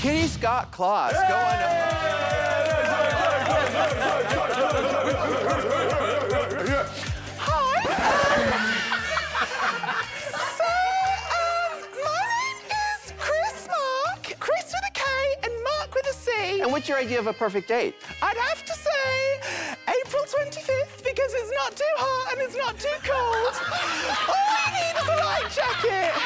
Kitty Scott-Claus, go on up. And what's your idea of a perfect date? I'd have to say April 25th because it's not too hot and it's not too cold. All I need is a light jacket.